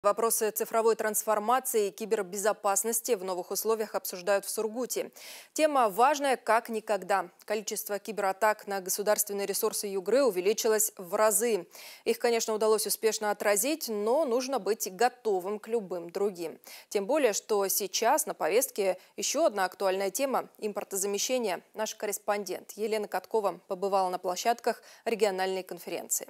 Вопросы цифровой трансформации и кибербезопасности в новых условиях обсуждают в Сургуте. Тема важная как никогда. Количество кибератак на государственные ресурсы Югры увеличилось в разы. Их, конечно, удалось успешно отразить, но нужно быть готовым к любым другим. Тем более, что сейчас на повестке еще одна актуальная тема – импортозамещение. Наш корреспондент Елена Каткова побывала на площадках региональной конференции.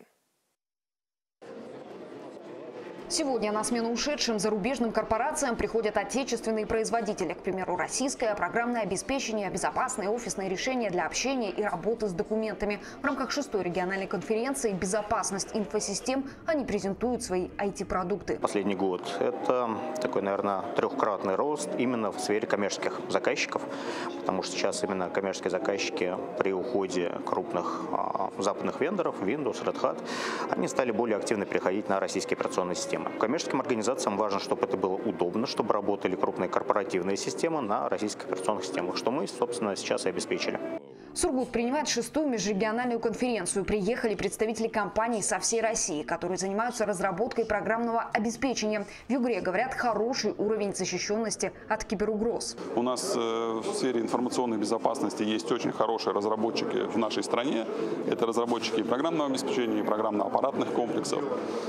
Сегодня на смену ушедшим зарубежным корпорациям приходят отечественные производители. К примеру, российское программное обеспечение, безопасные офисные решения для общения и работы с документами. В рамках 6-й региональной конференции «Безопасность инфосистем» они презентуют свои IT-продукты. Последний год – это такой, наверное, трехкратный рост именно в сфере коммерческих заказчиков, потому что сейчас именно коммерческие заказчики при уходе крупных западных вендоров, Windows, Red Hat, они стали более активно переходить на российские операционные системы. Коммерческим организациям важно, чтобы это было удобно, чтобы работали крупные корпоративные системы на российских операционных системах, что мы, собственно, сейчас и обеспечили. Сургут принимает 6-ю межрегиональную конференцию. Приехали представители компаний со всей России, которые занимаются разработкой программного обеспечения. В Югре, говорят, хороший уровень защищенности от киберугроз. У нас в сфере информационной безопасности есть очень хорошие разработчики в нашей стране. Это разработчики программного обеспечения, и программно-аппаратных комплексов.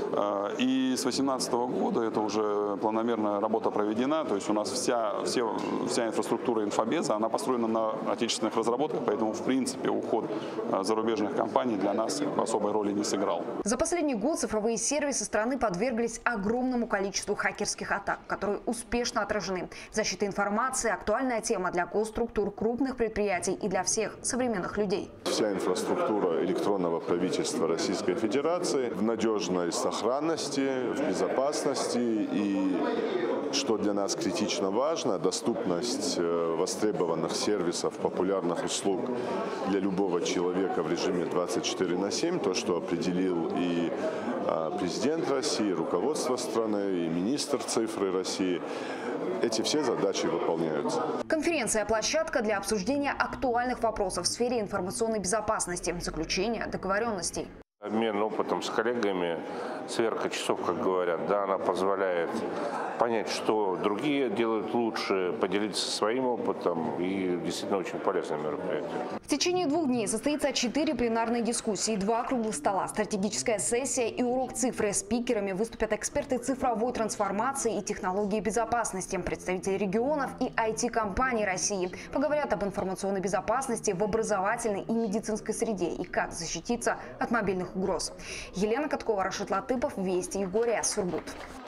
И с 2018 года это уже планомерная работа проведена. То есть у нас вся инфраструктура инфобеза, она построена на отечественных разработках, поэтому в принципе уход зарубежных компаний для нас особой роли не сыграл. За последний год цифровые сервисы страны подверглись огромному количеству хакерских атак, которые успешно отражены. Защита информации – актуальная тема для госструктур, крупных предприятий и для всех современных людей. Вся инфраструктура электронного правительства Российской Федерации в надежной сохранности, в безопасности и, что для нас критично важно, доступность востребованных сервисов, популярных услуг для любого человека в режиме 24/7, то, что определил и президент России, и руководство страны, и министр цифры России. Эти все задачи выполняются. Конференция – площадка для обсуждения актуальных вопросов в сфере информационной безопасности, заключения договоренностей. Обмен опытом с коллегами, сверка часов, как говорят, да, она позволяет понять, что другие делают лучше, поделиться своим опытом, и действительно очень полезное мероприятие. В течение 2 дней состоится 4 пленарные дискуссии, 2 круглых стола, стратегическая сессия и урок цифры. Спикерами выступят эксперты цифровой трансформации и технологии безопасности, представители регионов и IT-компаний России. Поговорят об информационной безопасности в образовательной и медицинской среде и как защититься от мобильных угроз. Елена Каткова, Рашид Латыпов, Вести Югория, Сургут.